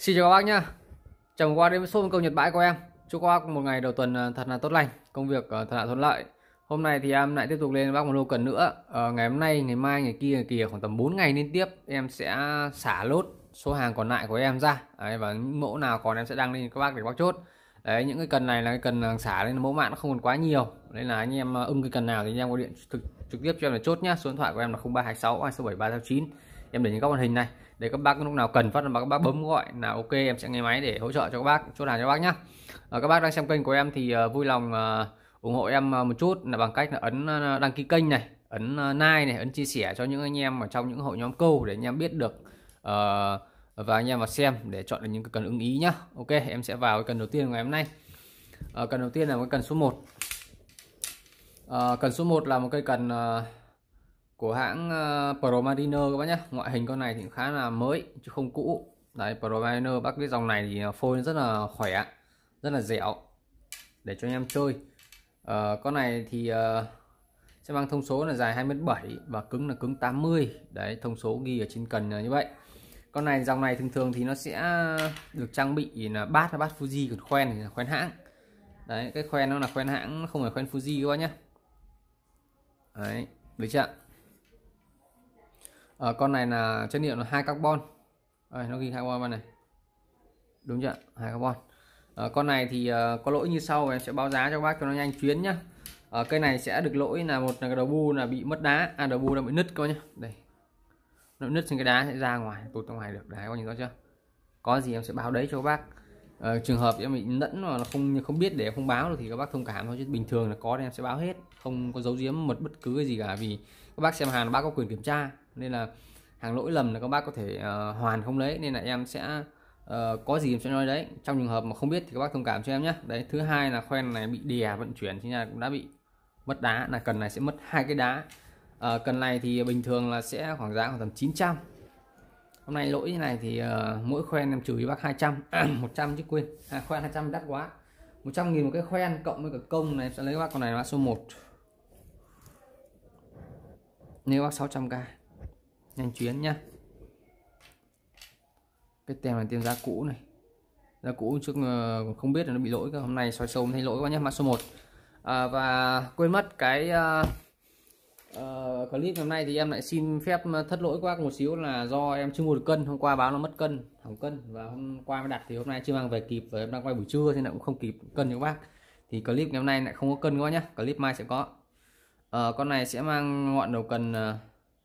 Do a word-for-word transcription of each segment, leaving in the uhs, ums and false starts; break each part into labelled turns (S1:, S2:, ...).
S1: Xin chào các bác nhá. Chào mừng các bác đến với showroom câu Nhật bãi của em. Chúc các bác một ngày đầu tuần thật là tốt lành, công việc thật là thuận lợi. Hôm nay thì em lại tiếp tục lên với bác một lô cần nữa. Ờ, ngày hôm nay, ngày mai, ngày kia, ngày kia khoảng tầm bốn ngày liên tiếp em sẽ xả lốt số hàng còn lại của em ra. Đấy, và những mẫu nào còn em sẽ đăng lên các bác để các bác chốt. Đấy, những cái cần này là cái cần xả nên mẫu mã nó không còn quá nhiều. Nên là anh em ưng cái cần nào thì anh em có điện trực, trực tiếp cho em là chốt nhá. Số điện thoại của em là không ba hai sáu hai sáu bảy ba sáu chín. Em để những các màn hình này để các bác lúc nào cần phát là các bác bấm gọi là ok, em sẽ nghe máy để hỗ trợ cho các bác chốt hàng cho các bác nhá. À, các bác đang xem kênh của em thì uh, vui lòng uh, ủng hộ em uh, một chút là bằng cách là ấn uh, đăng ký kênh này, ấn uh, like này, ấn chia sẻ cho những anh em ở trong những hội nhóm câu để anh em biết được uh, và anh em vào xem để chọn được những cái cần ưng ý nhá. Ok, em sẽ vào cái cần đầu tiên của ngày hôm nay. Uh, cần đầu tiên là cái cần số một. Uh, cần số một là một cây cần uh, của hãng uh, Pro Mariner các bác nhé. Ngoại hình con này thì khá là mới chứ không cũ. Đấy, Pro Mariner bác biết dòng này thì phôi rất là khỏe, rất là dẻo để cho anh em chơi. Uh, con này thì uh, sẽ mang thông số là dài hai mét bảy và cứng là cứng tám mươi. Đấy, thông số ghi ở trên cần là như vậy. Con này dòng này thường thường thì nó sẽ được trang bị là bát là bát Fuji, còn khoen thì là khoen hãng. Đấy, cái khoen nó là khoen hãng, không phải khoen Fuji các bác nhé. Đấy, được chưa? À, con này là chất liệu là hai carbon. Đây, nó ghi hai carbon này, đúng chưa? Hai carbon. À, con này thì uh, có lỗi như sau, em sẽ báo giá cho các bác cho nó nhanh chuyến nhá. À, cây này sẽ được lỗi là một là cái đầu bu là bị mất đá, à đầu bu đã bị nứt coi nhá. Đây, nó nứt trên cái đá sẽ ra ngoài, tụt ra ngoài được. Đấy, có nhìn rõ chưa? Có gì em sẽ báo đấy cho các bác. À, trường hợp em bị lẫn mà nó không không biết để em không báo được thì các bác thông cảm thôi, chứ bình thường là có thì em sẽ báo hết, không có giấu giếm mật bất cứ cái gì cả, vì các bác xem hàng là bác có quyền kiểm tra, nên là hàng lỗi lầm là các bác có thể uh, hoàn không lấy, nên là em sẽ uh, có gì em sẽ nói đấy. Trong trường hợp mà không biết thì các bác thông cảm cho em nhé. Đấy, thứ hai là khoen này bị đè vận chuyển thì là cũng đã bị mất đá, là cần này sẽ mất hai cái đá. Uh, cần này thì bình thường là sẽ khoảng giá khoảng tầm chín trăm. Hôm nay lỗi như này thì uh, mỗi khoen em trừ cho bác hai trăm. một trăm chứ quên, à, khoen hai trăm đắt quá. một trăm nghìn một cái khoen cộng với cả công này, em sẽ lấy các bác con này là bác số một. Nếu bác sáu trăm k nhanh chuyến nhá. Cái tem là tem giá cũ này, giá cũ trước uh, không biết là nó bị lỗi cơ. Hôm nay soi sâu thấy lỗi quá nhé. Mã số một. À, và quên mất cái uh, uh, clip hôm nay thì em lại xin phép thất lỗi các bác một xíu, là do em chưa mua được cân. Hôm qua báo nó mất cân, hỏng cân, và hôm qua mới đặt thì hôm nay chưa mang về kịp, và em đang quay buổi trưa nên là cũng không kịp cân cho các bác. Thì clip ngày hôm nay lại không có cân quá nhá, clip mai sẽ có. Uh, con này sẽ mang ngọn đầu cần uh,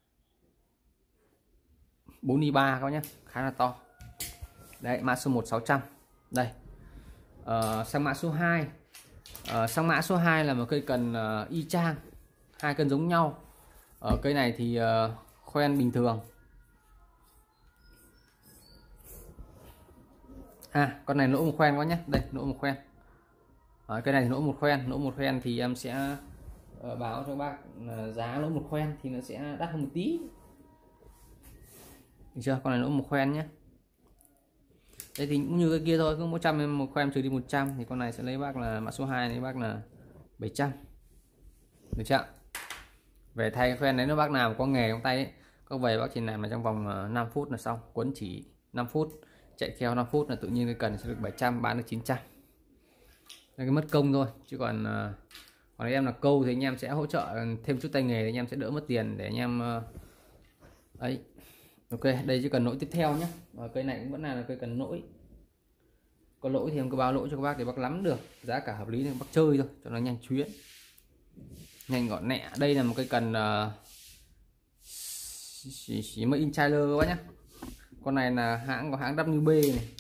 S1: bốn i ba các bác nhé, khá là to. Đấy, mã số một sáu trăm. Đây, uh, sang mã số hai. Uh, sang mã số hai là một cây cần uh, y chang, hai cân giống nhau. Ở uh, cây này thì uh, khoen bình thường. À, con này lỗ một khoen quá nhé. Đây, lỗ một khoen. Uh, cây này thì lỗ một khoen, lỗ một khoen thì em sẽ uh, báo cho các bác uh, giá lỗ một khoen thì nó sẽ đắt hơn một tí. Được chưa? Con này lỗ một khoen nhé. Đây thì cũng như cái kia thôi, cứ một trăm em một khoen trừ đi một trăm thì con này sẽ lấy bác là mã số hai, lấy bác là bảy trăm. Được chưa? Về thay khoen đấy, nếu bác nào có nghề trong tay ấy, có về bác chỉ làm mà trong vòng năm phút là xong, quấn chỉ năm phút, chạy theo năm phút là tự nhiên cái cần sẽ được bảy trăm, bán được chín trăm. Đây, cái mất công thôi, chứ còn còn em là câu thì anh em sẽ hỗ trợ thêm chút tay nghề thì anh em sẽ đỡ mất tiền để anh em ấy. Ok, đây chỉ cần lỗi tiếp theo nhé. Và cây này cũng vẫn là cây cần lỗi. Có lỗi thì em cứ báo lỗi cho các bác để bác nắm được giá cả hợp lý để bác chơi thôi cho nó nhanh chuyến, nhanh gọn nhẹ. Đây là một cây cần uh, chỉ, chỉ mới in trailer các bác nhé. Con này là hãng của hãng vê kép bê này,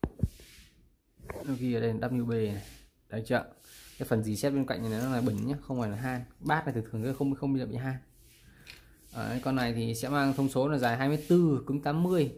S1: nó ghi ở đây là vê kép bê này. Đấy chưa? Cái phần dì xét bên cạnh này nó là bình nhé, không phải là hang. Bát này thường thường không không bị hang. Đấy, con này thì sẽ mang thông số là dài hai mét tư, cứng tám mươi.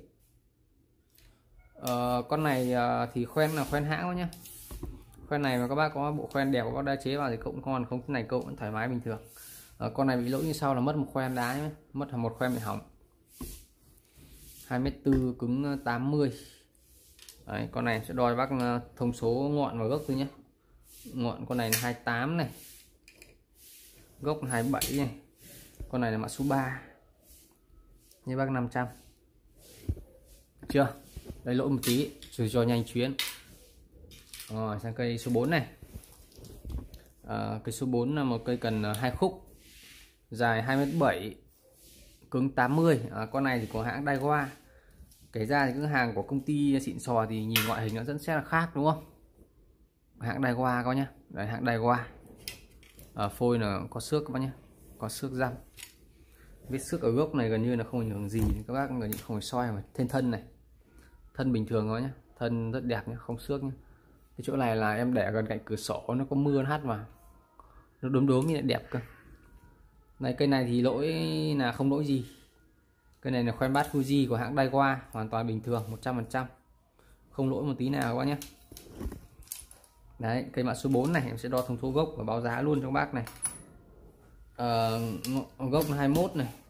S1: Ờ, con này uh, thì khoen là khoen hãng đó nhá. Khoen này mà các bác có bộ khoen đẹp, các bác đã chế vào thì cũng còn không, cái này cậu vẫn thoải mái bình thường. Ờ, con này bị lỗi như sau là mất một khoen đá nhé, mất một khoen bị hỏng. hai mét tư, cứng tám mươi. Đấy, con này sẽ đòi bác thông số ngọn và gốc thôi nhé. Ngọn con này là hai mươi tám này, gốc là hai mươi bảy này. Con này là mã số ba, như bác năm trăm. Chưa? Đây lỗi một tí. rồi cho nhanh chuyến. Rồi sang cây số bốn này. À, cây số bốn là một cây cần hai khúc, dài hai mét bảy, cứng tám mươi. À, con này thì có hãng Daiwa. Kể ra thì những hàng của công ty xịn sò thì nhìn ngoại hình nó rất sẽ là khác đúng không? Hãng Daiwa có nhá. Đấy, hãng Daiwa. À, phôi là có xước các bác nhé, có xước răm. Vết xước ở gốc này gần như là không ảnh hưởng gì, các bác gần như không phải soi mà. Trên thân này, thân bình thường thôi nhé, thân rất đẹp nhé, không xước nhé. Cái chỗ này là em để gần cạnh cửa sổ, nó có mưa nó hắt vào, nó đốm đốm như là đẹp cơ. Này cây này thì lỗi là không lỗi gì. Cây này là khoen bát Fuji của hãng Daiwa, hoàn toàn bình thường một trăm phần trăm, không lỗi một tí nào các bác nhé. Đấy, cây mã số bốn này em sẽ đo thông số gốc và báo giá luôn cho các bác này. À, gốc là hai mươi mốt này,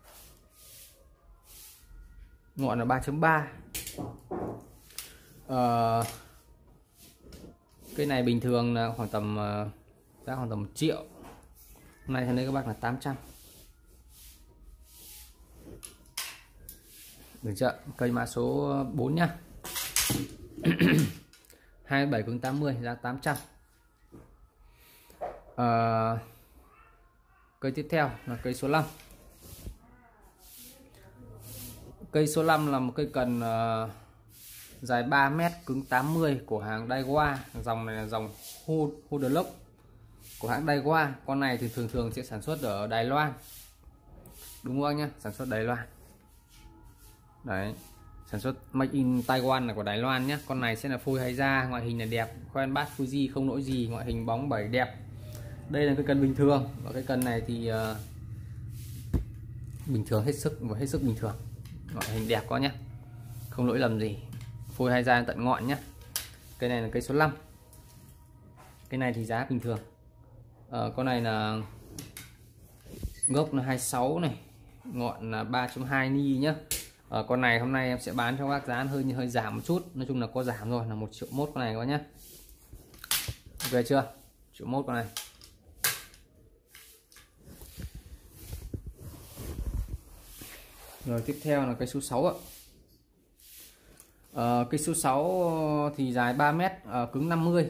S1: ngọn là ba chấm ba. À, cây này bình thường là khoảng tầm giá khoảng tầm một triệu. Hôm nay thì đây các bác là tám trăm. Được chưa? Cây mã số bốn nhá. hai mươi bảy cứng tám mươi, giá tám trăm. À, cây tiếp theo là cây số năm. Cây số năm là một cây cần uh, dài ba mét, cứng tám mươi của hàng Daiwa. Dòng này là dòng Hoodlock của hãng Daiwa. Con này thì thường thường sẽ sản xuất ở Đài Loan, đúng không nhá, sản xuất Đài Loan. Đấy, sản xuất Made in Taiwan là của Đài Loan nhé. Con này sẽ là phôi hay da, ngoại hình là đẹp, khoen bát Fuji không lỗi gì, ngoại hình bóng bẩy đẹp. Đây là cái cần bình thường, và cái cần này thì uh, bình thường hết sức và hết sức bình thường, ngoại hình đẹp có nhé, không lỗi lầm gì, phôi hay da tận ngọn nhé. Cây này là cây số năm. Cái này thì giá bình thường. Uh, con này là gốc là hai mươi sáu này, ngọn là ba chấm hai ni nhé. Ở con này hôm nay em sẽ bán cho các bác giá hơi hơi giảm một chút, nói chung là có giảm rồi, là một triệu mốt con này có nhé. Ok chưa? Triệu mốt con này. Rồi tiếp theo là cây số sáu ạ. À, cây số sáu thì dài ba mét, à, cứng năm mươi.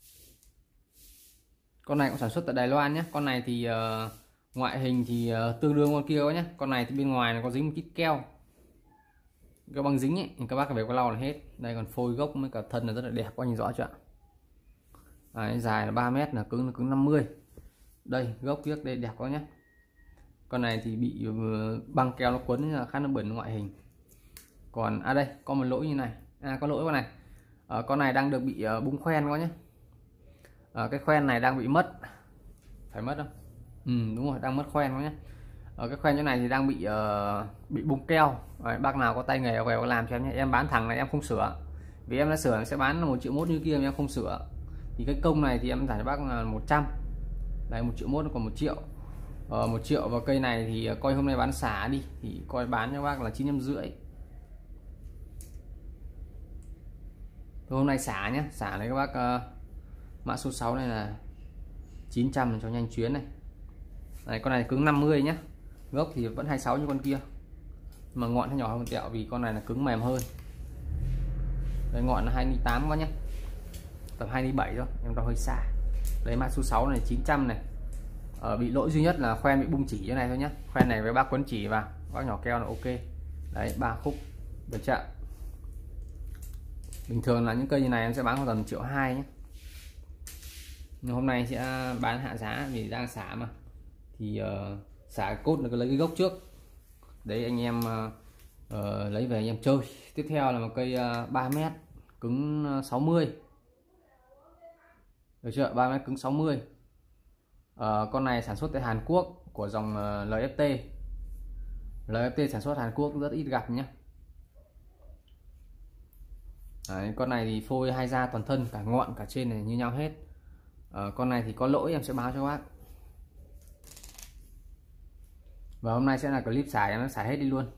S1: Con này cũng sản xuất tại Đài Loan nhé. Con này thì uh, ngoại hình thì uh, tương đương con kia nhé. Con này thì bên ngoài nó có dính một ít keo, cái băng dính ấy, các bác về có lau là hết. Đây còn phôi gốc với cả thân là rất là đẹp, có nhìn rõ chưa ạ? Đấy, dài là ba mét, là cứng là cứng năm mươi. Đây gốc tiếc đây đẹp quá nhé. Con này thì bị băng keo nó quấn là khá là bẩn ngoại hình. Còn à đây có một lỗi như này, à có lỗi con này. À, con này đang được bị uh, bung khoen quá nhé. À, cái khoen này đang bị mất, phải mất không? Ừ đúng rồi, đang mất khoen quá nhé. Ở cái khoen chỗ này thì đang bị uh, bị bung keo. Đấy, bác nào có tay nghề về có làm cho em nhé. Em bán thẳng này em không sửa, vì em đã sửa em sẽ bán một triệu mốt như kia mà em không sửa. Thì cái công này thì em trả cho bác là một trăm. Đây một triệu mốt còn một triệu. Ờ, một triệu vào cây này thì coi hôm nay bán xả đi thì coi bán cho bác là chín trăm rưỡi. Hôm nay xả nhé, xả này các bác. Uh, mã số sáu này là chín trăm cho nhanh chuyến này. Này con này cứng năm mươi nhé. Gốc thì vẫn hai mươi sáu như con kia, mà ngọn nó nhỏ hơn tẹo vì con này là cứng mềm hơn. Đây ngọn là hai mươi tám quá nhé, tầm hai mươi bảy thôi, em đo hơi xa. Đấy mã số sáu này chín trăm này. Ở bị lỗi duy nhất là khoen bị bung chỉ như này thôi nhé. Khoen này với bác quấn chỉ vào, bác nhỏ keo là ok. Đấy ba khúc được chưa? Bình thường là những cây như này em sẽ bán khoảng tầm triệu hai nhé. Nhưng hôm nay sẽ bán hạ giá vì đang xả mà, thì uh, xả cốt là lấy cái gốc trước. Đấy anh em uh, uh, lấy về anh em chơi. Tiếp theo là một cây uh, ba mét cứng uh, sáu mươi. Được chưa? ba mét cứng sáu mươi. Uh, con này sản xuất tại Hàn Quốc của dòng uh, lờ ép tê. lờ ép tê sản xuất Hàn Quốc rất ít gặp nhé. Đấy, con này thì phôi hai da toàn thân, cả ngọn cả trên này như nhau hết. Uh, con này thì có lỗi em sẽ báo cho bác. Và hôm nay sẽ là clip xài em nó xài hết đi luôn,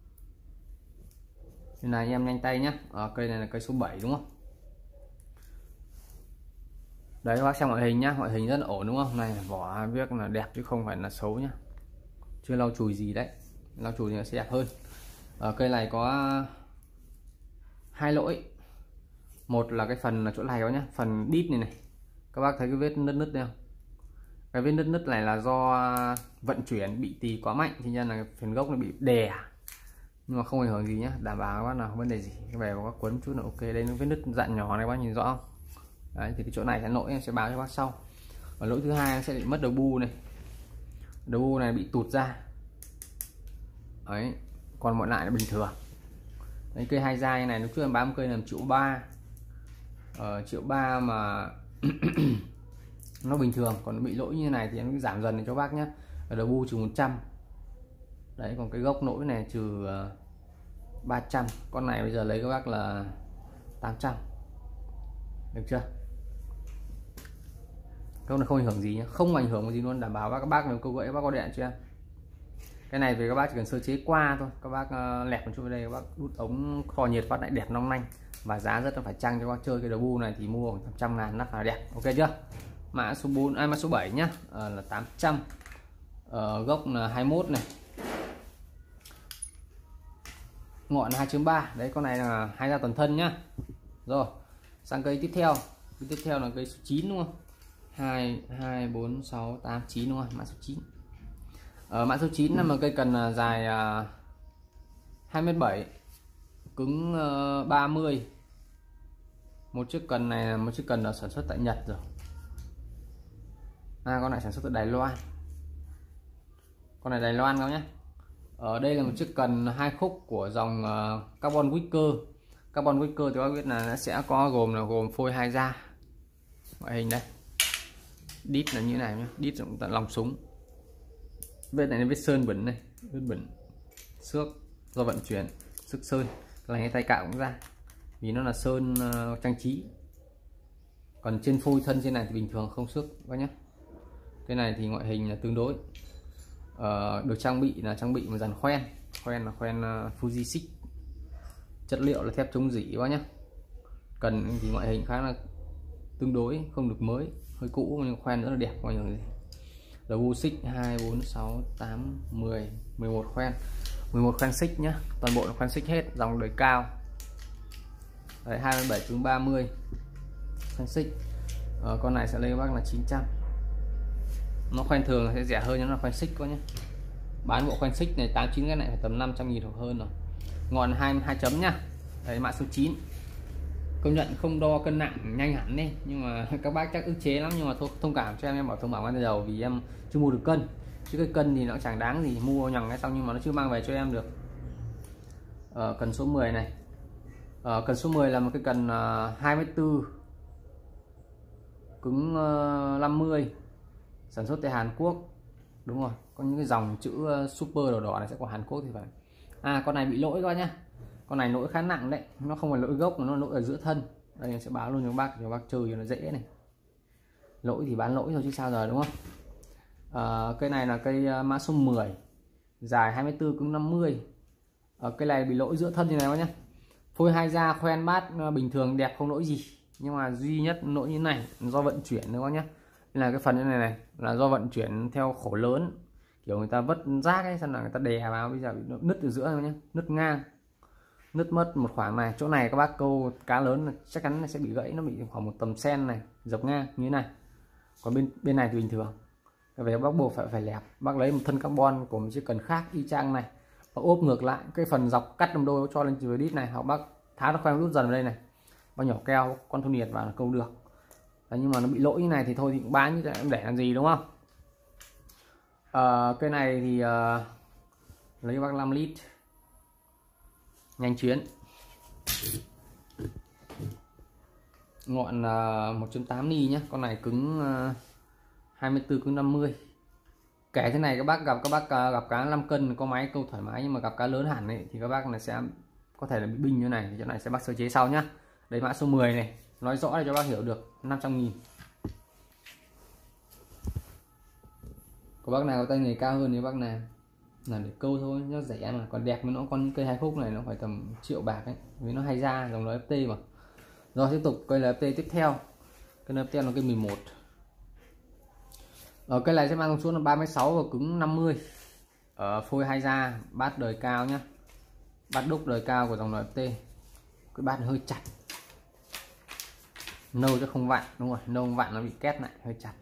S1: nên là anh em nhanh tay nhé. À, cây này là cây số bảy đúng không? Đấy các bác xem ngoại hình nhá, ngoại hình rất là ổn đúng không? Này vỏ viết là đẹp chứ không phải là xấu nhá, chưa lau chùi gì đấy, lau chùi thì nó sẽ đẹp hơn. À, cây này có hai lỗi. Một là cái phần là chỗ này đó nhá, phần đít này này, các bác thấy cái vết nứt nứt đây không? Cái vết nứt nứt này là do vận chuyển bị tì quá mạnh, thì nhân là cái phần gốc nó bị đè, nhưng mà không ảnh hưởng gì nhá, đảm bảo các bác nào không vấn đề gì. Cái về có quấn chút là ok. Đây nó vết nứt dạng nhỏ này, các bác nhìn rõ không? Đấy, thì cái chỗ này là lỗi em sẽ báo cho bác sau. Và lỗi thứ hai sẽ bị mất đầu bu này, đầu bu này bị tụt ra đấy, còn mọi lại là bình thường. Đấy, cây hai dai này lúc trước em bán cây làm triệu ba, ở triệu ba mà nó bình thường, còn nó bị lỗi như này thì em giảm dần để cho bác nhé. Ở đầu bu trừ một trăm đấy, còn cái gốc lỗi này trừ ba trăm, con này bây giờ lấy các bác là tám trăm, được chưa? Câu này không ảnh hưởng gì nhé, không ảnh hưởng gì luôn, đảm bảo các bác nếu câu gãy các bác có điện chưa. Cái này về các bác chỉ cần sơ chế qua thôi, các bác uh, lẹp một chút vào đây, các bác đút ống kho nhiệt phát lại đẹp long lanh, và giá rất là phải chăng cho các bác chơi. Cái đầu bu này thì mua khoảng trăm ngàn nắp là đẹp, ok chưa? Mã số bốn, ai à, mã số bảy nhá, à, là tám trăm, ở gốc là hai mươi mốt này, ngọn hai chấm ba đấy, con này là hai ra toàn thân nhá. Rồi sang cây tiếp theo, cây tiếp theo là cây số chín đúng không? Hai, hai, bốn, sáu, tám, chín đúng không? Mã số chín. Ở mã số chín là một cây cần dài hai mét bảy, cứng ba mươi. Một chiếc cần này là một chiếc cần là sản xuất tại Nhật rồi. À, con này sản xuất tại Đài Loan. Con này Đài Loan các nhé. Ở đây là một chiếc cần hai khúc của dòng Carbon Wicker. Carbon Wicker thì các biết là nó sẽ có gồm là gồm phôi hai da. Ngoại hình đây. Đít là như thế này nhé, đít cũng tận lòng súng. Vết này là vết sơn bẩn này, vết bẩn xước do vận chuyển, sức sơn, là cái tay cạo cũng ra vì nó là sơn uh, trang trí. Còn trên phôi thân trên này thì bình thường không xước các nhé. Cái này thì ngoại hình là tương đối uh, được trang bị là trang bị một dàn khoen, khoen là khoen uh, Fuji Six, chất liệu là thép chống rỉ quá nhé. Cần thì ngoại hình khá là tương đối, không được mới, hơi cũ nhưng khoen rất là đẹp, coi như gì. Đầu bu xích hai, bốn, sáu, tám, mười, mười một khoen, mười một khoen xích nhá, toàn bộ là khoen xích hết, dòng đời cao. Đấy, hai mươi bảy đến ba mươi khoen xích. Ờ, con này sẽ lên các bác là chín trăm. Nó khoen thường sẽ rẻ hơn, nhưng nó là khoen xích quá nhé. Bán bộ khoen xích này tám chín cái này phải tầm năm trăm nghìn hoặc hơn rồi. Ngọn hai mươi hai chấm nhá. Đấy, mã số chín. Công nhận không đo cân nặng nhanh hẳn đi, nhưng mà các bác chắc ức chế lắm, nhưng mà thôi thông cảm cho em, em bảo thông báo ban đầu vì em chưa mua được cân, chứ cái cân thì nó chẳng đáng gì, mua nhằng cái xong nhưng mà nó chưa mang về cho em được. Ờ, cần số mười này, ờ, cần số mười là một cái cần uh, hai mét tư, cứng uh, năm mươi, sản xuất tại Hàn Quốc, đúng rồi, có những cái dòng chữ uh, super đỏ đỏ này sẽ của Hàn Quốc thì phải. À, con này bị lỗi các nhá, con này lỗi khá nặng đấy, nó không phải lỗi gốc mà nó lỗi ở giữa thân. Đây em sẽ báo luôn cho bác, cho bác chơi cho nó dễ này. Lỗi thì bán lỗi thôi chứ sao giờ, đúng không? À, cây này là cây mã số mười, dài hai mét tư, cứng năm mươi. Ở cây này bị lỗi giữa thân như này các nhá. Phôi hai da, khoen bát bình thường đẹp, không lỗi gì, nhưng mà duy nhất lỗi như này do vận chuyển nữa các nhá. Nên là cái phần như này này là do vận chuyển theo khổ lớn, kiểu người ta vất rác ấy, xong là người ta đè vào, bây giờ bị nứt từ giữa nhá, nứt ngang, nứt mất một khoảng này. Chỗ này các bác câu cá lớn là chắc chắn là sẽ bị gãy, nó bị khoảng một tầm sen này, dọc ngang như thế này. Còn bên bên này thì bình thường. Về bác buộc phải phải lẹp, bác lấy một thân carbon của một chiếc cần khác y chang này, bác ốp ngược lại cái phần dọc cắt làm đôi cho lên từ đít này, hoặc bác tháo nó khoen rút dần vào đây này, bác nhỏ keo con thu nhiệt vào là câu được. Đấy, nhưng mà nó bị lỗi như này thì thôi thì cũng bán như thế, em để làm gì, đúng không? À, cái này thì uh, lấy bác năm lít nhanh chuyến, ngọn uh, một chấm tám ni nhé. Con này cứng uh, hai mươi tư, cứng năm mươi. Kể thế này các bác gặp các bác uh, gặp cá năm cân có máy câu thoải mái, nhưng mà gặp cá lớn hẳn ấy, thì các bác này sẽ có thể là bị binh như này, thì chỗ này sẽ bác sơ chế sau nhá. Đấy, mã số mười này, nói rõ để cho bác hiểu được, năm trăm nghìn. Có bác nào có tay nghề cao hơn thì bác nào là để câu thôi, nó rẻ mà, còn đẹp mà. Nó con cây hai khúc này nó phải tầm triệu bạc ấy, vì nó hay ra, dòng ép tê mà. Rồi tiếp tục cây ép tê tiếp theo, cây ép tê là cây mười một. Ở cây này sẽ mang xuống là ba mét sáu và cứng năm mươi. Ở phôi hai da, bát đời cao nhá, bát đúc đời cao của dòng ép tê. Cái bát hơi chặt, nâu chứ không vặn, đúng rồi, nâu vặn nó bị két lại hơi chặt.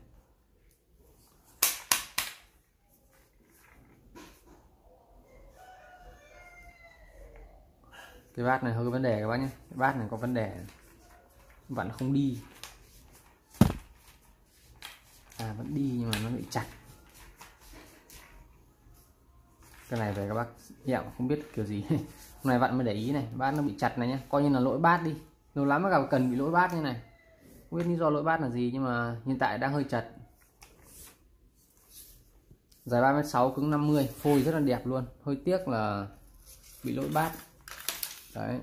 S1: Cái bát này hơi có vấn đề các bác nhé, cái bát này có vấn đề, vặn không đi, à vẫn đi nhưng mà nó bị chặt. Cái này về các bác dẹo không biết kiểu gì. Hôm nay vặn mới để ý này, bát nó bị chặt này nhá, coi như là lỗi bát đi, lâu lắm mới gặp cần bị lỗi bát như này, không biết lý do lỗi bát là gì nhưng mà hiện tại đang hơi chặt. Dài ba mét sáu, cứng năm mươi, phôi rất là đẹp luôn, hơi tiếc là bị lỗi bát. Đấy,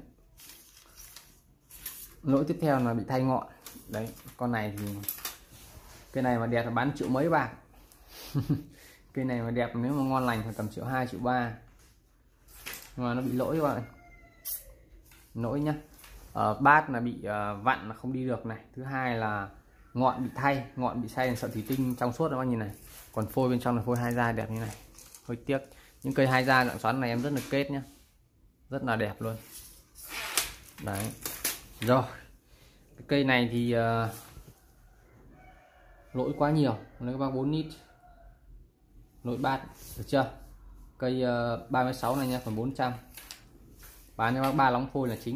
S1: lỗi tiếp theo là bị thay ngọn. Đấy, con này thì cái này mà đẹp là bán triệu mấy bạc. Cây này mà đẹp nếu mà ngon lành thì tầm triệu hai, triệu ba, nhưng mà nó bị lỗi các bạn, lỗi nhá. Ờ, bát là bị uh, vặn là không đi được này, thứ hai là ngọn bị thay, ngọn bị thay thành sợi thủy tinh trong suốt các bạn nhìn này, còn phôi bên trong là phôi hai da đẹp như này, hơi tiếc. Những cây hai da dạng xoắn này em rất là kết nhá, rất là đẹp luôn. Đấy, rồi cái cây này thì uh, lỗi quá nhiều, lấy các bác bốn lít lỗi bát, được chưa? Cây uh, ba mươi sáu này nha, còn bốn trăm, bán cho bác ba lóng phôi là chính.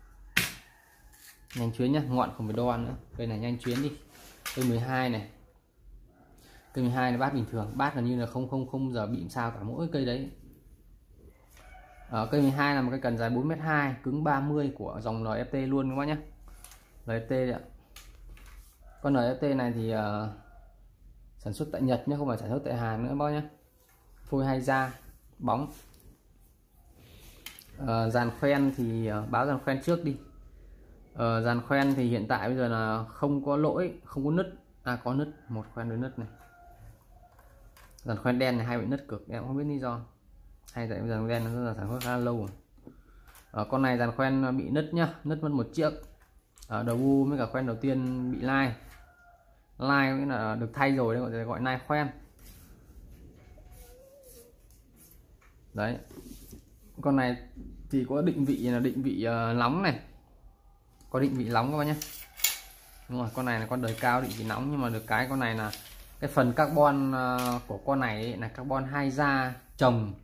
S1: Nhanh chuyến nhá, ngọn không phải đo nữa, cây này nhanh chuyến đi. Cây mười hai này, cây mười hai là bát bình thường, bát gần như là không không không giờ bị sao cả, mỗi cây đấy. Ở cây mười hai là một cây cần dài bốn mét hai, cứng ba mươi của dòng en ép tê luôn các bác nhé, en ép tê đấy ạ. Con en ép tê này thì uh, sản xuất tại Nhật nhé, không phải sản xuất tại Hàn nữa bác nhé. Phôi hai da, bóng. Uh, dàn khoen thì uh, báo dàn khoen trước đi. Uh, dàn khoen thì hiện tại bây giờ là không có lỗi, không có nứt, à có nứt, một khoen đối nứt này. Dàn khoen đen này hay bị nứt cực, em không biết lý do. Hay tại bây giờ đen nó rất là sản xuất khá là lâu rồi. Uh, con này dàn khoen bị nứt nhá, nứt mất một chiếc. Ở uh, đầu bu với cả khoen đầu tiên bị lai. Lai nghĩa là được thay rồi, gọi gọi lai khoen. Đấy, con này thì có định vị là định vị uh, nóng này, có định vị nóng các bác nhé. Đúng rồi, con này là con đời cao định vị nóng, nhưng mà được cái con này là cái phần carbon uh, của con này ấy, là carbon hai da chồng.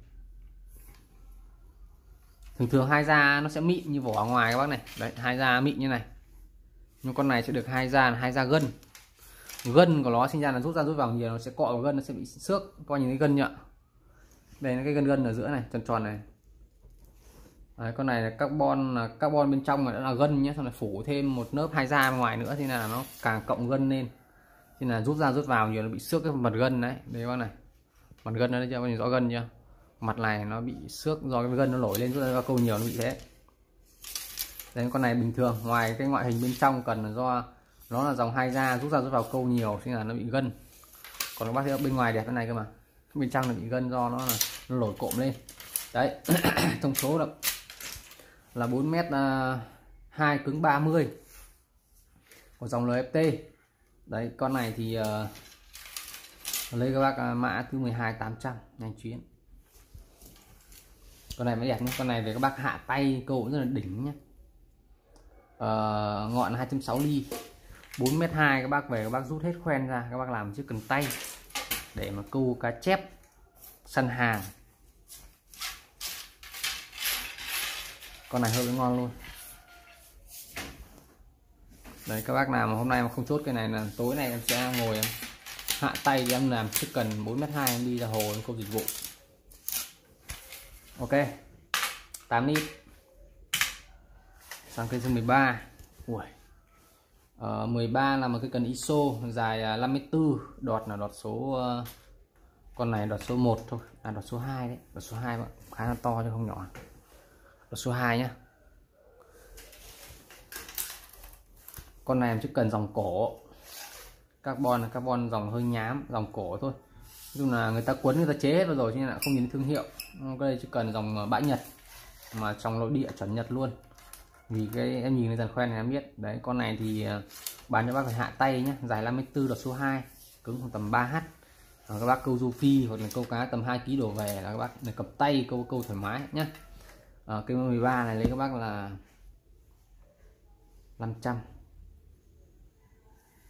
S1: Thường thường hai da nó sẽ mịn như vỏ ngoài các bác này, đấy hai da mịn như này, nhưng con này sẽ được hai da là hai da gân. Gân của nó sinh ra là rút ra rút vào nhiều, nó sẽ cọ vào gân, nó sẽ bị xước. Coi nhìn cái gân nhá, đây là cái gân gân ở giữa này, tròn tròn này. Đấy, con này là carbon, là carbon bên trong là, là gân nhé, xong rồi phủ thêm một lớp hai da bên ngoài nữa, thì là nó càng cộng gân lên, thì là rút ra rút vào nhiều, nó bị xước cái mặt gân đấy. Đây con này, mặt gân đấy chưa, có nhìn rõ gân chưa? Mặt này nó bị xước do cái gân nó nổi lên, rút ra câu nhiều nó bị thế. Đấy, con này bình thường, ngoài cái ngoại hình bên trong cần là do nó là dòng hai da, rút ra rút vào câu nhiều, thì là nó bị gân. Còn các bác thấy bên ngoài đẹp cái này cơ mà, bên trong là bị gân do nó là nó nổi cộm lên. Đấy, thông số là là bốn mét hai, cứng ba mươi của dòng en ép tê. Đấy, con này thì uh, lấy các bác uh, mã thứ mười hai tám trăm, nhanh chuyến. Con này mới đẹp nhé, con này về các bác hạ tay câu cũng rất là đỉnh nhé. Uh, ngọn hai chấm sáu ly, bốn mét hai, các bác về các bác rút hết khoen ra, các bác làm chiếc cần tay để mà câu cá chép, săn hàng. Con này hơi ngon luôn. Đấy, các bác nào mà hôm nay mà không chốt cái này là tối nay em sẽ ngồi em hạ tay thì em làm chiếc cần bốn mét hai, em đi ra hồ em câu dịch vụ. Ok, tám lít. Sang cây số mười ba. Ui. Ờ, mười ba là một cái cần i ét ô dài năm mươi tư, đọt là đọt số uh, con này đọt số một thôi, à đọt số hai đấy, đọt số hai bạn, khá là to chứ không nhỏ. Đọt số hai nhá. Con này em chỉ cần dòng cổ, carbon là carbon dòng hơi nhám, dòng cổ thôi. Nói chung là người ta cuốn người ta chế hết rồi, chứ là không nhìn thương hiệu. Cái đây chỉ cần dòng bãi Nhật mà trong nội địa chuẩn Nhật luôn. Vì cái em nhìn cái dàn khoen này em biết. Đấy, con này thì bán cho bác phải hạ tay nhé, dài năm mươi tư, đọt số hai, cứng khoảng tầm ba H. Các bác câu du phi hoặc là câu cá tầm hai ki lô đổ về là các bác này cầm tay câu câu thoải mái nhé. Ở cây mười ba này lấy các bác là năm trăm.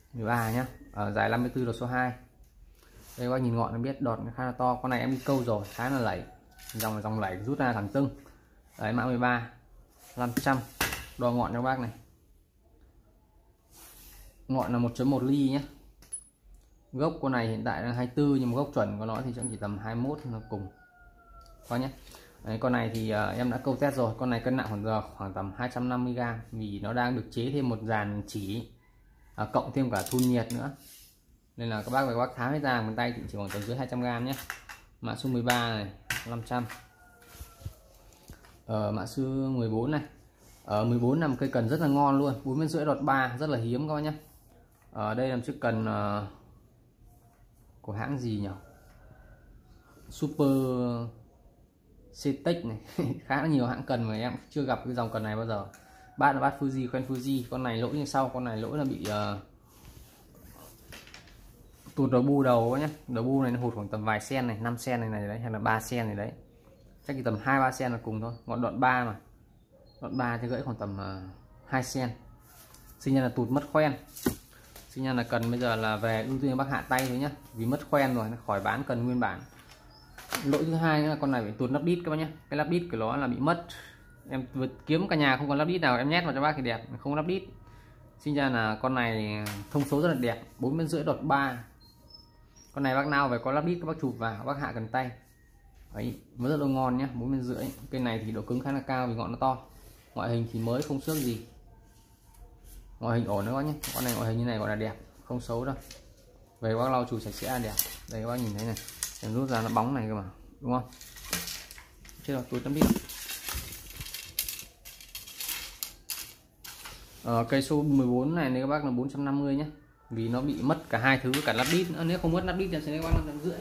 S1: mười ba nhá. Ở dài năm mươi tư đọt số hai. Đây các bác nhìn ngọn nó biết đọt nó khá là to. Con này em đi câu rồi, khá là lẩy. Dòng là dòng lẩy rút ra thẳng tưng. Đấy, mã mười ba năm trăm. Đo ngọn cho các bác này. Ngọn là một chấm một ly nhé. Gốc con này hiện tại là hai mươi tư, nhưng mà gốc chuẩn của nó thì chỉ tầm hai mươi mốt nó cùng. Có nhé. Đấy, con này thì uh, em đã câu test rồi. Con này cân nặng khoảng giờ khoảng tầm hai trăm năm mươi gam, vì nó đang được chế thêm một dàn chỉ, uh, cộng thêm cả thun nhiệt nữa, nên là các bác phải các bác tháo hết ra, bàn tay thì chỉ khoảng tầm dưới hai trăm gam nhé. Mã số mười ba này năm trăm. Ở mã số mười bốn này, ở mười bốn là một cây cần rất là ngon luôn, bốn mét rưỡi đọt ba, rất là hiếm các bác nhé. Ở đây là một chiếc cần uh, của hãng gì nhỉ, Super Cetech này. Khá là nhiều hãng cần mà em chưa gặp cái dòng cần này bao giờ. Bát là bát Fuji, khoen Fuji. Con này lỗi như sau, con này lỗi là bị uh, tụt đầu bu đầu nhé. Đầu bu này nó hụt khoảng tầm vài sen này, năm sen này này đấy, hay là ba sen này đấy, chắc chỉ tầm hai ba sen là cùng thôi. Ngọn đoạn ba mà, đoạn ba thì gãy khoảng tầm uh, hai sen. Sinh nhân là tụt mất khoen. Sinh nhân là cần bây giờ là về ưu tiên bác hạ tay thôi nhá, vì mất khoen rồi, nó khỏi bán cần nguyên bản. Lỗi thứ hai là con này bị tụt lắp đít các bác nhé. Cái lắp đít của nó là bị mất. Em kiếm cả nhà không có lắp đít nào em nhét vào cho bác thì đẹp, không lắp đít. Sinh ra là con này thông số rất là đẹp, bốn mét rưỡi đọt ba. Con này bác nào phải có lắp đít các bác chụp vào, bác hạ cần tay ấy, mới rất là ngon nhé. Bốn mét rưỡi. Cây này thì độ cứng khá là cao vì ngọn nó to. Ngoại hình thì mới, không xước gì, ngoại hình ổn nữa nhé. Con này ngoại hình như này gọi là đẹp, không xấu đâu. Về bác lau chùi sạch sẽ đẹp. Đây các bác nhìn thấy này, em rút ra nó bóng này cơ mà, đúng không? Chưa đâu, túi tấm đít. Ờ, cây số mười bốn này nếu các bác là bốn trăm năm mươi nhé, vì nó bị mất cả hai thứ, cả lắp đít nữa. Nếu không mất lắp đít thì sẽ các bác năm trăm rưỡi.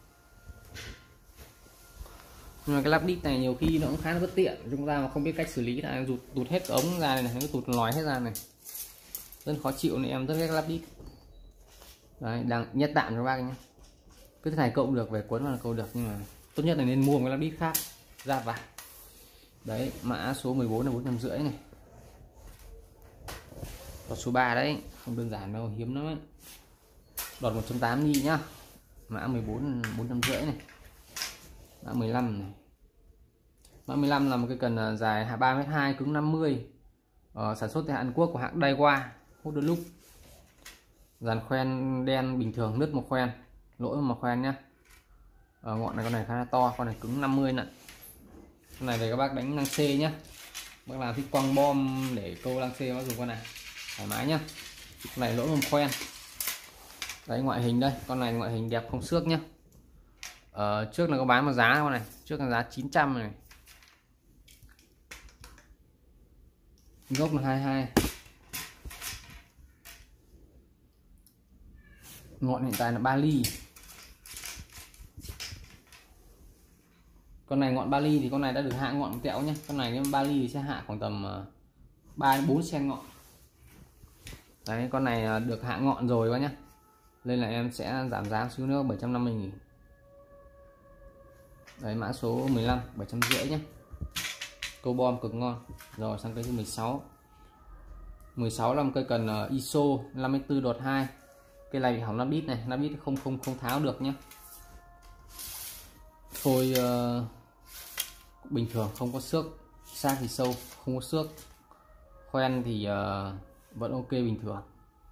S1: Nhưng mà cái lắp đít này nhiều khi nó cũng khá là bất tiện, chúng ta mà không biết cách xử lý là rụt tụt hết ống ra này, này nó tụt lòi hết ra này, rất khó chịu này, em rất ghét lắp đít. Đấy, đang nhất tạm cho các bác nhé. Cái này cậu được, về cuốn là cậu được, nhưng mà tốt nhất là nên mua một cái lắp đít khác ra vào. Đấy, mã số mười bốn là bốn trăm rưỡi này. Đọt số ba đấy, không đơn giản đâu, hiếm lắm ấy. Đọt một chấm tám ly nhá. Mã mười bốn bốn trăm rưỡi này. Mã mười lăm này. Mã mười lăm là một cái cần dài ba mét hai, cứng năm mươi. Ờ, sản xuất tại Hàn Quốc của hãng Daiwa, hút đôi lúc. Dàn khoen đen bình thường, nứt một khoen, lỗi một khoen nhá. Ờ, ngọn này con này khá là to, con này cứng năm mươi nè. Con này về các bác đánh năng C nhá. Bác làm thích quăng bom để câu năng C bác dùng con này thoải mái nhá. Con này lỗi một khoen. Đấy, ngoại hình đây, con này ngoại hình đẹp không xước nhá. Ờ, trước là có bán một giá con này, trước là giá chín trăm này. Gốc là hai mươi hai. Ngọn hiện tại là ba ly. Con này ngọn ba ly thì con này đã được hạ ngọn tẹo nhé. Con này nếu ba ly thì sẽ hạ khoảng tầm ba đến bốn cm ngọn. Đấy, con này được hạ ngọn rồi các nhé, nên là em sẽ giảm giá xíu nữa, bảy trăm năm mươi nghìn. Đấy, mã số mười lăm bảy trăm rưỡi nhé. Câu bom cực ngon. Rồi sang cây thứ mười sáu. mười sáu là một cây cần i ét o năm mươi tư đọt hai. Cây này bị hỏng lắp đít này, lắp đít không không không tháo được nhé. Phôi uh, bình thường, không có xước, xác thì sâu, không có xước. Khoen thì uh, vẫn ok bình thường.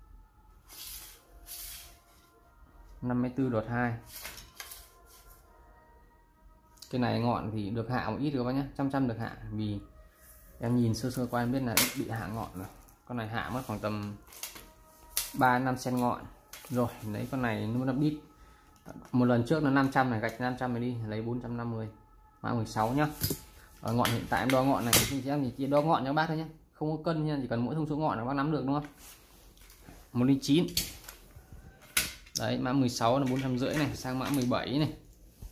S1: năm mươi tư đọt hai. Cái này ngọn thì được hạ một ít các bác nhé, trăm trăm được hạ, vì em nhìn sơ sơ qua em biết là bị hạ ngọn rồi. Con này hạ mất khoảng tầm ba năm cm ngọn. Rồi lấy con này nó lắp đít. Một lần trước là năm trăm này, gạch năm trăm này đi, lấy bốn trăm năm mươi. Mã mười sáu nhá. Ở ngọn hiện tại em đo ngọn này thì em chỉ đo ngọn cho bác thôi nhé, không có cân nha, chỉ cần mỗi thông số ngọn là bác nắm được đúng không? một không chín. Đấy, mã mười sáu là bốn trăm rưỡi này. Sang mã mười bảy này.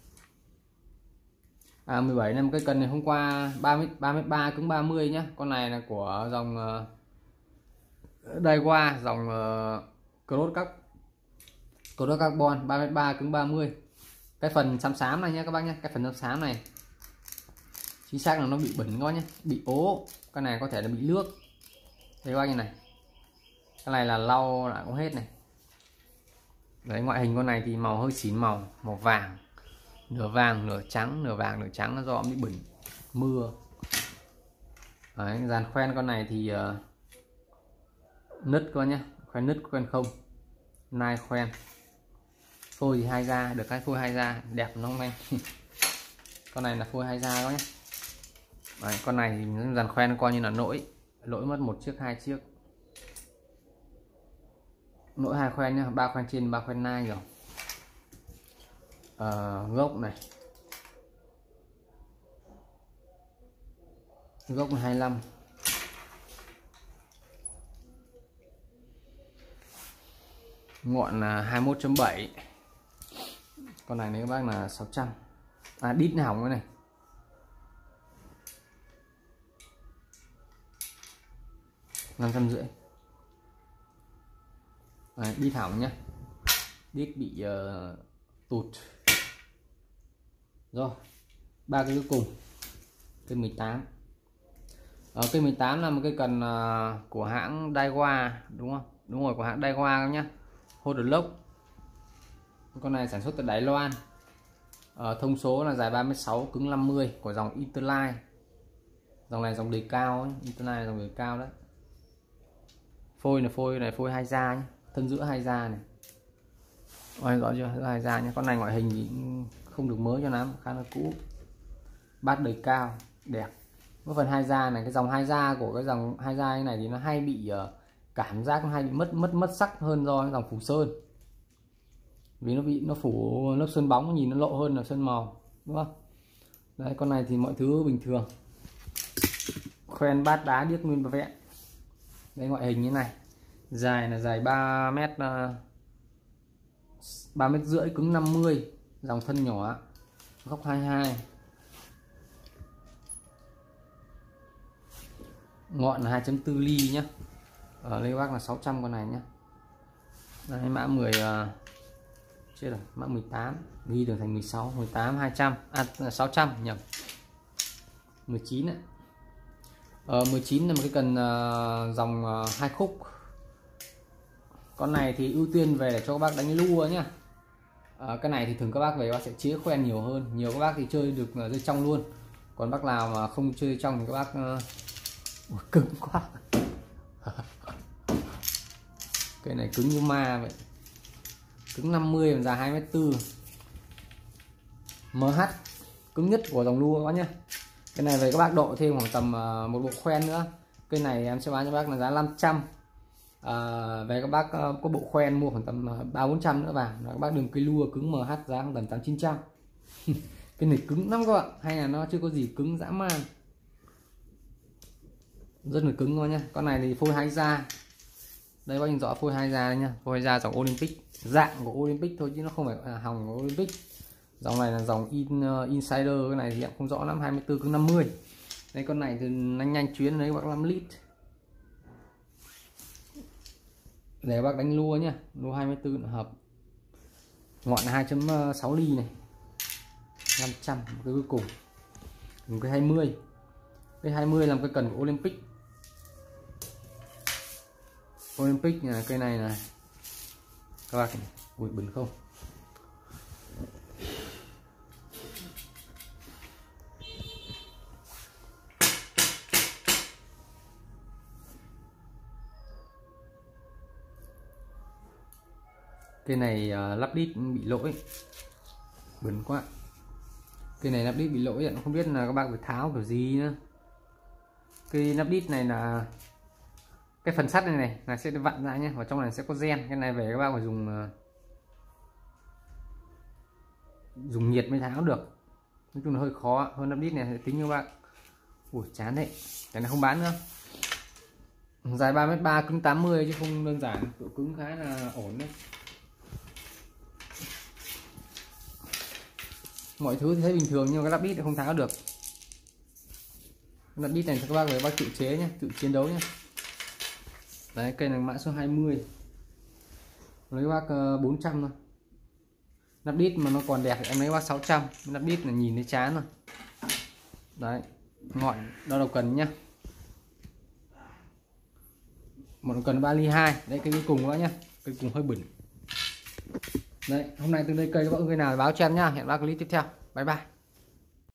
S1: À, mười bảy là một cái cần này hôm qua ba mét ba cứng ba mươi nhá. Con này là của dòng uh, Daiwa, dòng uh, Cross các Cross Carbon, ba mét ba cứng ba mươi. Cái phần xám xám này nhá các bác nhé, cái phần xám xám này chính xác là nó bị bẩn quá nhé, bị ố. Cái này có thể là bị nước. Đây các bác như này. Cái này là lau lại cũng hết này, Đấy, ngoại hình con này thì màu hơi xỉn màu, màu vàng, nửa vàng nửa trắng, nửa vàng nửa trắng, nó do bị bẩn mưa. Đấy, dàn khoen con này thì uh, nứt con nhé, khoen nứt khoen không, nai khoen, phôi thì hai da, được cái phôi hai da đẹp long lanh. Con này là phôi hai da đó nhé. Đấy, con này thì dàn khoen coi như là lỗi lỗi mất một chiếc hai chiếc, lỗi hai khoen nhá, ba khoen trên ba khoen nai rồi. À, gốc này, gốc là hai mươi lăm, ngọn là hai mươi mốt chấm bảy, con này nếu các bác là sáu trăm. À, đít hỏng cái này, năm trăm rưỡi. À, đít hỏng nhá, đít bị uh, tụt. Rồi, ba cái cuối cùng, cây mười tám. Ở cây mười tám là một cây cần uh, của hãng Daiwa đúng không? Đúng rồi, của hãng Daiwa các nhá. Hold lock. Con này sản xuất tại Đài Loan. Ờ, thông số là dài ba mươi sáu, cứng năm mươi, của dòng Interline. Dòng này dòng đời cao ấy. Interline là dòng đời cao đấy. Phôi là phôi này phôi hai da nhé, thân giữa hai da này. Ôi, rõ chưa? Giữa hai da nhé. Con này ngoại hình thì không được mới cho lắm, khá là cũ. Bát đời cao, đẹp. Cái phần hai da này, cái dòng hai da của cái dòng hai da này thì nó hay bị uh, cảm giác nó hay bị mất mất mất sắc hơn do cái dòng phủ sơn. Vì nó bị nó phủ lớp sơn bóng nhìn nó lộ hơn là sơn màu, đúng không? Đấy, con này thì mọi thứ bình thường. Khoen bát đá điếc nguyên và vẹn. Đây, ngoại hình như này. Dài là dài ba mét, ba mét rưỡi, cứng năm mươi, dòng thân nhỏ, góc hai mươi hai. Ngọn là hai chấm bốn ly nhá. Ở đây bác là sáu trăm con này nhá. Đây, mã mười uh, chết rồi, mã mười tám ghi được thành mười sáu, mười tám hai trăm, à sáu trăm nhầm. mười chín đấy. Ờ, mười chín là một cái cần uh, dòng uh, hai khúc. Con này thì ưu tiên về để cho các bác đánh lua nhá. Uh, cái này thì thường các bác về bác sẽ chĩa khoen nhiều hơn, nhiều các bác thì chơi được uh, dây trong luôn. Còn bác nào mà không chơi trong thì các bác uh... Ủa, cứng quá. Cái này cứng như ma vậy. Cứng năm mươi, dài hai mét bốn. em hát cứng nhất của dòng lua quá nhá. Cái này về các bác độ thêm khoảng tầm uh, một bộ khoen nữa. Cây này em sẽ bán cho bác là giá năm trăm. À, về các bác uh, có bộ khoen mua khoảng tầm uh, ba bốn trăm nữa vào. Các bác đừng cây lua cứng em hát giá khoảng tầm tám chín trăm. Cái này cứng lắm các bạn, hay là nó chưa có gì cứng dã man. Rất là cứng thôi nhá. Con này thì phôi hai da. Đây bác nhìn rõ phôi hai da đây nhá. Phôi hai da dòng Olympic, dạng của Olympic thôi chứ nó không phải là hỏng của Olympic. Dòng này là dòng in, uh, Insider, cái này thì em không rõ lắm, hai mươi tư cứng năm mươi. Đây, con này thì nhanh nhanh chuyến đấy bác năm lít. Để bác đánh lua nhá, lua hai mươi tư là hợp. Ngọn là hai chấm sáu ly này, năm trăm. Cái cuối cùng một cái hai mươi. Cái hai mươi làm cái cần của Olympic. Olympic là cây này là các bác này, ui bẩn không. Cây này uh, lắp đít bị lỗi, bẩn quá. Cây này lắp đít bị lỗi, không biết là các bác phải tháo kiểu gì nữa. Cây lắp đít này là cái phần sắt này này là sẽ vặn ra nhé, và trong này sẽ có gen. Cái này về các bác phải dùng uh, dùng nhiệt mới tháo được. Nói chung là hơi khó hơn lắp đít này, tính các bạn. Ui chán đấy, cái này không bán nữa. Dài ba mét ba, cứng tám mươi chứ không đơn giản, độ cứng khá là ổn đấy. Mọi thứ thì thấy bình thường nhưng cái lắp đít thì không tháo được. Lắp đít này các bác phải bác tự chế nhé, tự chiến đấu nhé. Đấy, cây này mã số hai mươi, lấy các bác bốn trăm thôi. Lắp đít mà nó còn đẹp thì em lấy các bác sáu trăm. Lắp đít là nhìn thấy chán rồi. Đấy, ngọn đo đầu cần nhá, một cần ba ly hai. Đấy, cái cuối cùng nữa nhá, cái cùng hơi bẩn. Đấy, hôm nay tương đây cây các bác ưng cây nào thì báo cho em nhá. Hẹn bác clip tiếp theo. Bye bye.